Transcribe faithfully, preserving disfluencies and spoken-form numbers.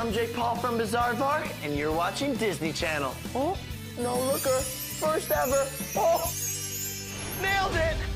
I'm Jake Paul from Bizarre Park, and you're watching Disney Channel. Oh, no looker. First ever. Oh, nailed it.